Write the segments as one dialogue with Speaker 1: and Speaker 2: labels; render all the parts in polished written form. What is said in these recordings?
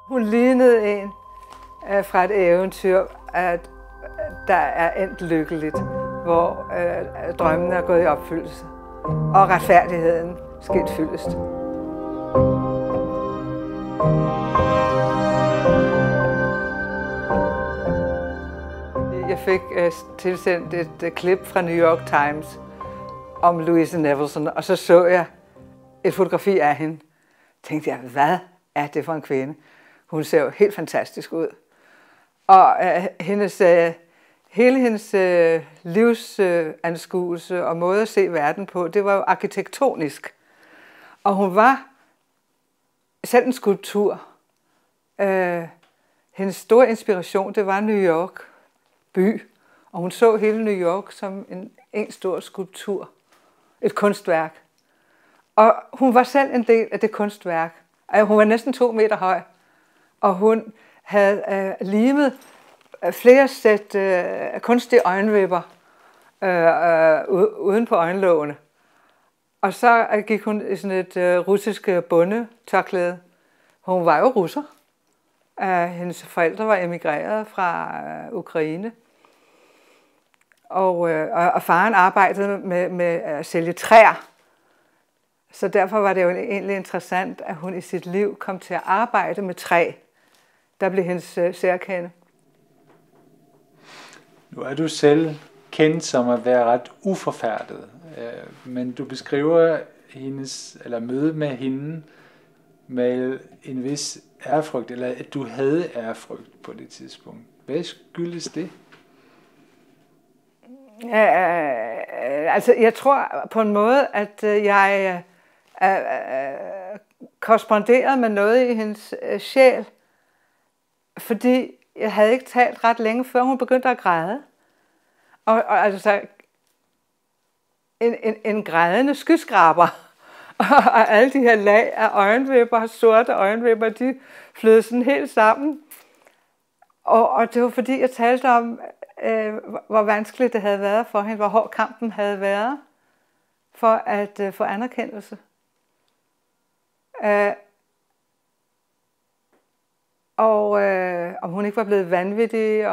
Speaker 1: Hun lignede en fra et eventyr, at der er endt lykkeligt, hvor drømmen er gået i opfyldelse, og retfærdigheden sket fyldest. Jeg fik tilsendt et klip fra New York Times om Louise Nevelson, og så jeg et fotografi af hende. Tænkte jeg, hvad er det for en kvinde? Hun ser jo helt fantastisk ud. Og hele hendes livsanskuelse og måde at se verden på, det var jo arkitektonisk. Og hun var selv en skulptur. Hendes store inspiration, det var New York by. Og hun så hele New York som en stor skulptur. Et kunstværk. Og hun var selv en del af det kunstværk. Hun var næsten 2 meter høj. Og hun havde limet flere sæt kunstige øjenvipper uden på øjenlågene. Og så gik hun i sådan et russisk bondetørklæde. Hun var jo russer. Hendes forældre var emigreret fra Ukraine. Og faren arbejdede med at sælge træer. Så derfor var det jo egentlig interessant, at hun i sit liv kom til at arbejde med træ. Der blev hendes særkende.
Speaker 2: Nu er du selv kendt som at være ret uforfærdet, men du beskriver mødet med hende med en vis ærefrygt, eller at du havde ærefrygt på det tidspunkt. Hvad skyldes det?
Speaker 1: Altså, jeg tror på en måde, at jeg korresponderede med noget i hendes sjæl, fordi jeg havde ikke talt ret længe, før hun begyndte at græde. Og altså, en grædende skyscraper. Og alle de her lag af øjenvipper, sorte øjenvipper, de flød sådan helt sammen. Og det var fordi, jeg talte om, hvor vanskeligt det havde været for hende, hvor hård kampen havde været for at få anerkendelse. Og om hun ikke var blevet vanvittig.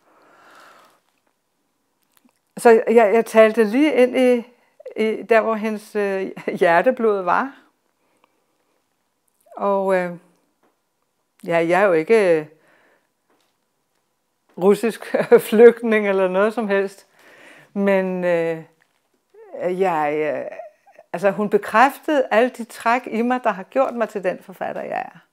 Speaker 1: Så jeg talte lige ind i der, hvor hendes hjerteblod var. Og jeg er jo ikke russisk flygtning eller noget som helst. Men altså hun bekræftede alle de træk i mig, der har gjort mig til den forfatter, jeg er.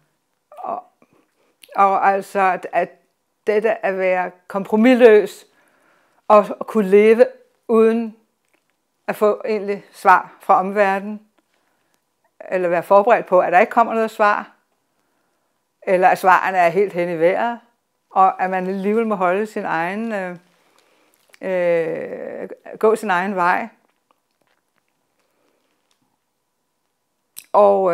Speaker 1: Og altså, at dette at være kompromisløs og kunne leve uden at få egentlig svar fra omverdenen, eller være forberedt på, at der ikke kommer noget svar, eller at svarene er helt hen i vejret, og at man alligevel må holde sin egen, gå sin egen vej. Og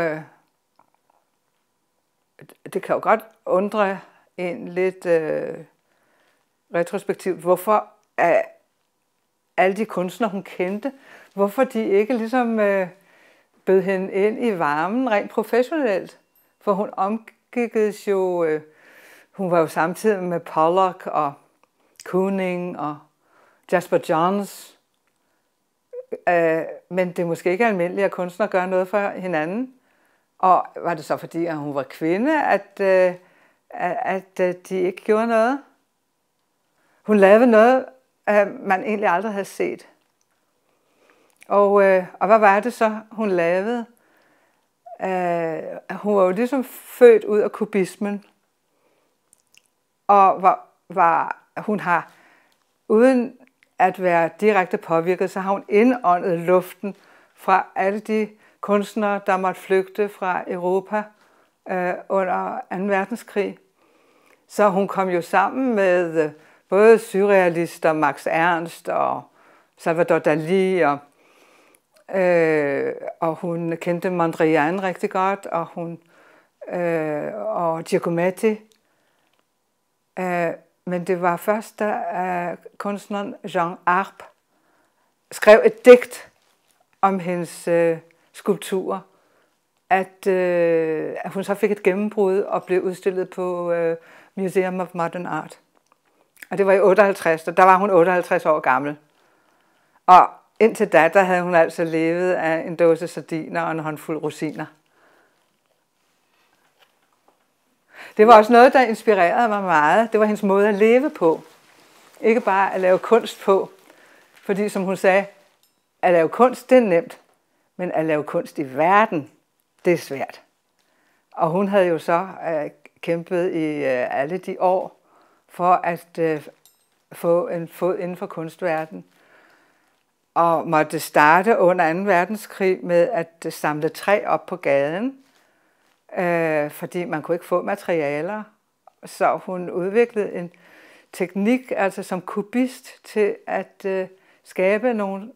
Speaker 1: det kan jo godt undre en lidt retrospektivt, hvorfor alle de kunstnere, hun kendte, hvorfor de ikke ligesom bød hende ind i varmen rent professionelt. For hun omgikkedes jo, hun var jo samtidig med Pollock og Kooning og Jasper Johns. Men det er måske ikke almindeligt, at kunstnere gør noget for hinanden. Og var det så fordi, at hun var kvinde, at de ikke gjorde noget? Hun lavede noget, man egentlig aldrig havde set. Og hvad var det så, hun lavede? Hun var jo ligesom født ud af kubismen. Og hun har, uden at være direkte påvirket, så har hun indåndet luften fra alle de kunstnere, der måtte flygte fra Europa under 2. verdenskrig. Så hun kom jo sammen med både surrealister, Max Ernst og Salvador Dalí, og hun kendte Mondrian rigtig godt, og Giacometti. Men det var først, da kunstneren Jean Arp skrev et digt om hendes skulpturer, at hun så fik et gennembrud og blev udstillet på Museum of Modern Art. Og det var i 58, og der var hun 58 år gammel. Og indtil da, der havde hun altså levet af en dåse sardiner og en håndfuld rosiner. Det var også noget, der inspirerede mig meget. Det var hendes måde at leve på. Ikke bare at lave kunst på. Fordi som hun sagde, at lave kunst, det er nemt. Men at lave kunst i verden, det er svært. Og hun havde jo så kæmpet i alle de år for at få en fod inden for kunstverdenen. Og måtte starte under 2. verdenskrig med at samle træ op på gaden, fordi man kunne ikke få materialer. Så hun udviklede en teknik, altså som kubist, til at skabe nogle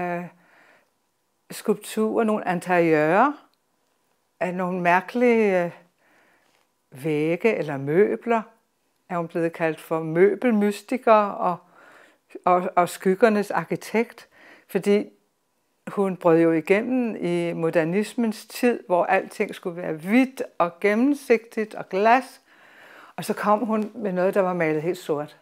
Speaker 1: skulpturer, nogle interiører af nogle mærkelige vægge eller møbler. Er hun blevet kaldt for møbelmystiker og skyggernes arkitekt, fordi hun brød jo igennem i modernismens tid, hvor alting skulle være hvidt og gennemsigtigt og glas, og så kom hun med noget, der var malet helt sort.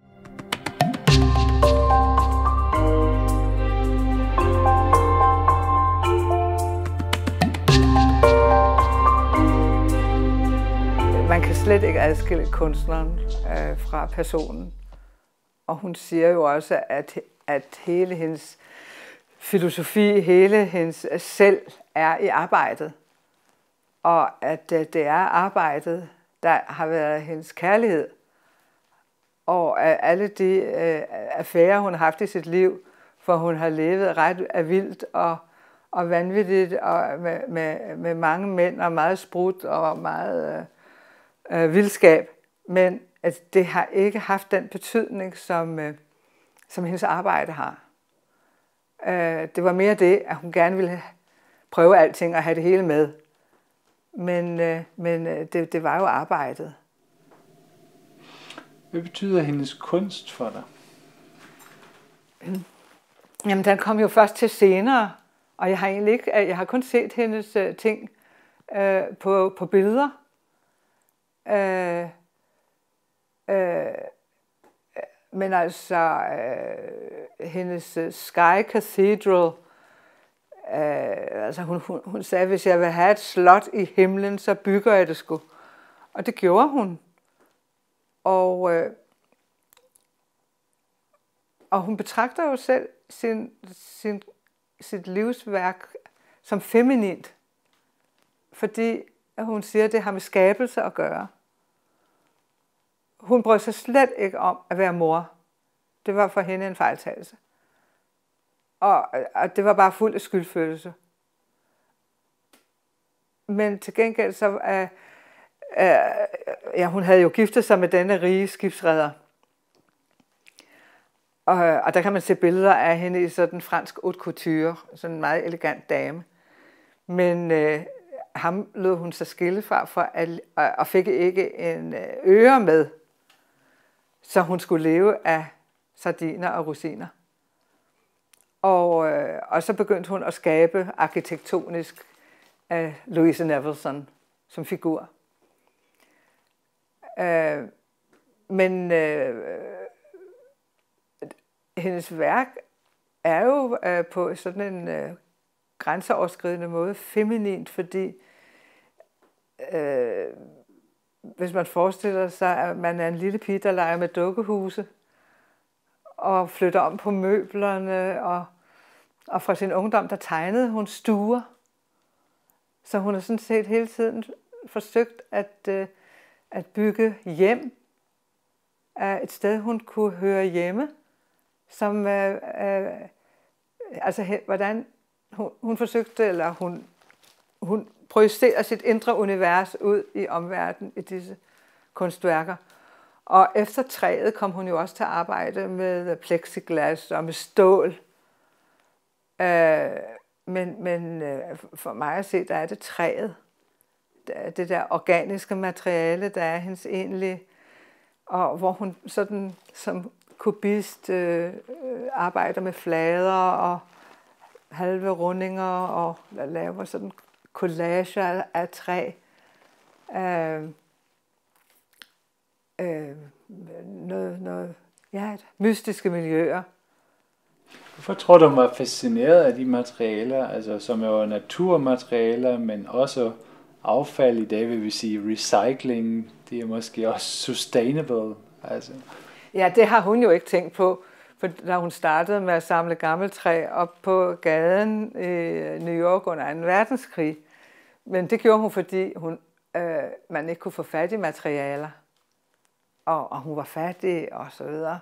Speaker 1: Man kan slet ikke adskille kunstneren fra personen. Og hun siger jo også, at hele hendes filosofi, hele hendes selv er i arbejdet. Og at det er arbejdet, der har været hendes kærlighed. Og alle de affærer, hun har haft i sit liv, for hun har levet ret af vildt og vanvittigt, og med mange mænd og meget sprut og meget vildskab. Men at det har ikke haft den betydning, som hendes arbejde har. Det var mere det, at hun gerne ville prøve alting og have det hele med. Men det var jo arbejdet.
Speaker 2: Hvad betyder hendes kunst for dig?
Speaker 1: Jamen, den kom jo først til senere, og jeg har kun set hendes ting på billeder. Men altså, hendes Sky Cathedral, altså hun sagde, hvis jeg vil have et slot i himlen, så bygger jeg det sgu. Og det gjorde hun. Og hun betragter jo selv sit livsværk som feminint, fordi hun siger, at det har med skabelse at gøre. Hun brød sig slet ikke om at være mor. Det var for hende en fejltagelse. Og det var bare fuld af skyldfølelse. Men til gengæld så hun havde jo giftet sig med denne rige skibsreder. Og der kan man se billeder af hende i sådan en fransk haute couture, sådan en meget elegant dame. Men ham lod hun sig skille fra og fik ikke en øre med, så hun skulle leve af sardiner og rosiner. Og så begyndte hun at skabe arkitektonisk af Louise Nevelson som figur. Men hendes værk er jo på sådan en grænseoverskridende måde feminint, fordi hvis man forestiller sig, at man er en lille pige, der leger med dukkehuse og flytter om på møblerne, og fra sin ungdom, der tegnede hun stuer. Så hun har sådan set hele tiden forsøgt at bygge hjem af et sted, hun kunne høre hjemme, som altså hvordan hun forsøgte, eller hun projicerer sit indre univers ud i omverdenen i disse kunstværker. Og efter træet kom hun jo også til at arbejde med plexiglas og med stål. Men for mig at se, der er det træet. Det der organiske materiale, der er hendes egentlige, og hvor hun sådan som kubist arbejder med flader og halve rundinger og laver sådan collager af træ, mystiske miljøer.
Speaker 2: Hvorfor tror du, hun var fascineret af de materialer, altså som jo naturmaterialer, men også affald i dag, vil vi sige recycling, det er måske også sustainable? Altså.
Speaker 1: Ja, det har hun jo ikke tænkt på, for da hun startede med at samle gammeltræ op på gaden i New York under 2. verdenskrig. Men det gjorde hun, fordi man ikke kunne få fat i materialer, og hun var fattig og så videre.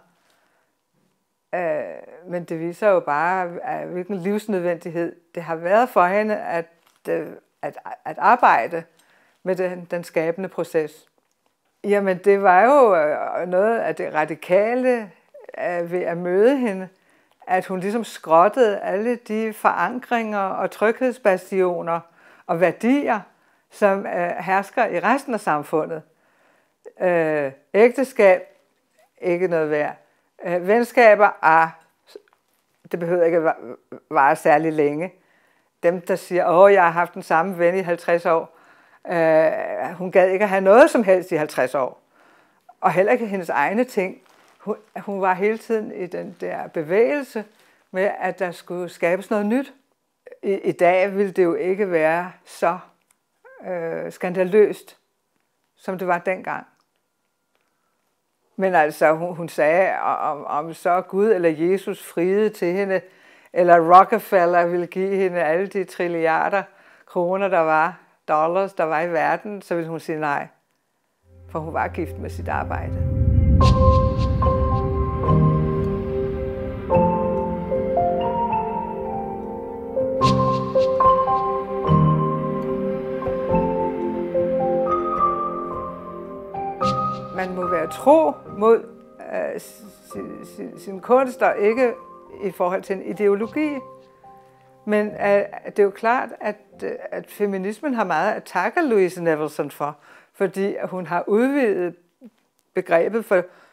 Speaker 1: Men det viser jo bare, hvilken livsnødvendighed det har været for hende at arbejde med den skabende proces. Jamen, det var jo noget af det radikale ved at møde hende, at hun ligesom skrottede alle de forankringer og tryghedsbastioner og værdier, som hersker i resten af samfundet. Ægteskab, ikke noget værd. Venskaber, det behøver ikke at vare særlig længe. Dem, der siger, jeg har haft den samme ven i 50 år, hun gad ikke at have noget som helst i 50 år. Og heller ikke hendes egne ting. Hun var hele tiden i den der bevægelse med, at der skulle skabes noget nyt. I dag ville det jo ikke være så skandaløst, som det var dengang. Men altså, hun sagde, om så Gud eller Jesus friede til hende, eller Rockefeller ville give hende alle de trilliarder kroner, dollars, der var i verden, så ville hun sige nej. For hun var gift med sit arbejde. Man må være tro mod sin kunst, og ikke i forhold til en ideologi. Men det er jo klart, at feminismen har meget at takke Louise Nevelson fordi hun har udvidet begrebet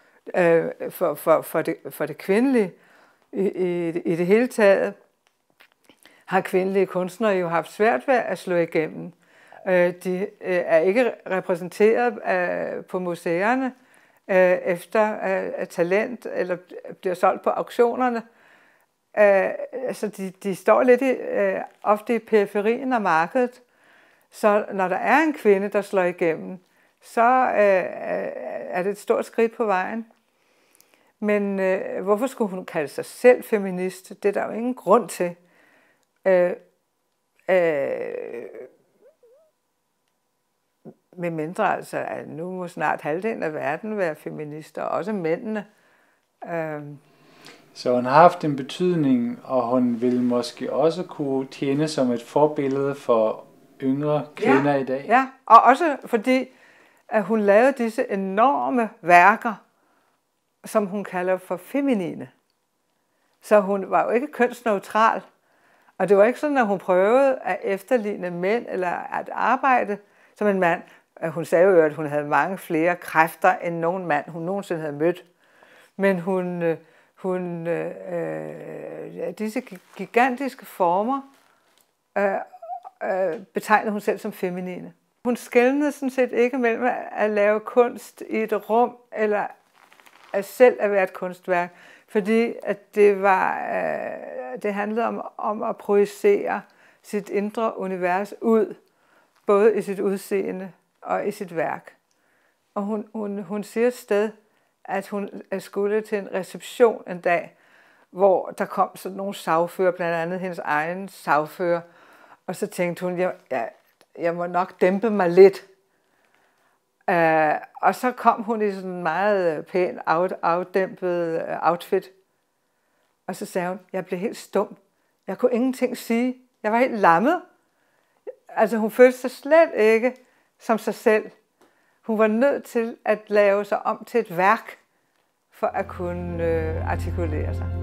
Speaker 1: for det kvindelige. I det hele taget har kvindelige kunstnere jo haft svært ved at slå igennem. De er ikke repræsenteret på museerne efter talent, eller bliver solgt på auktionerne. Så de står lidt ofte i periferien af markedet. Så når der er en kvinde, der slår igennem, så er det et stort skridt på vejen. Men hvorfor skulle hun kalde sig selv feminist? Det er der jo ingen grund til. Med mindre altså, at nu må snart halvdelen af verden være feminister, også mændene.
Speaker 2: Så hun har haft en betydning, og hun vil måske også kunne tjene som et forbillede for yngre kvinder i dag.
Speaker 1: Ja, og også fordi, at hun lavede disse enorme værker, som hun kalder for feminine. Så hun var jo ikke kønsneutral. Og det var ikke sådan, at hun prøvede at efterligne mænd eller at arbejde som en mand. Hun sagde jo, at hun havde mange flere kræfter end nogen mand, hun nogensinde havde mødt. Men disse gigantiske former betegnede hun selv som feminine. Hun skelnede sådan set ikke mellem at lave kunst i et rum, eller at selv at være et kunstværk, fordi at det handlede om at projicere sit indre univers ud, både i sit udseende og i sit værk. Og hun siger et sted, at hun skulle til en reception en dag, hvor der kom sådan nogle sagfører, blandt andet hendes egen sagfører, og så tænkte hun, jeg må nok dæmpe mig lidt. Og så kom hun i sådan en meget pæn, afdæmpet outfit. Og så sagde hun, jeg blev helt stum. Jeg kunne ingenting sige. Jeg var helt lammet. Altså hun følte sig slet ikke som sig selv. Hun var nødt til at lave sig om til et værk, for at kunne artikulere sig.